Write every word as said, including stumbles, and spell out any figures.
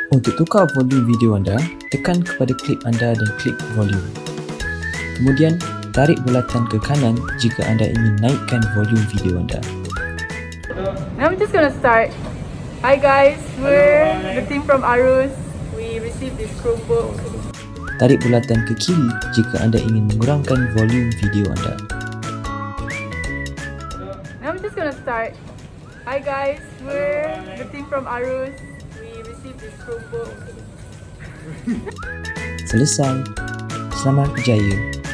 Untuk tukar volume video anda, tekan kepada klip anda dan klik volume. Kemudian, tarik bulatan ke kanan jika anda ingin naikkan volume video anda. I'm just gonna start. Hi guys, we're the team from Arus. We received this Chromebook. Tarik bulatan ke kiri jika anda ingin mengurangkan volume video anda. I'm just gonna start. Hi guys, we're the team from Arus. We received this Chromebook. Selesai. Selamat berjaya.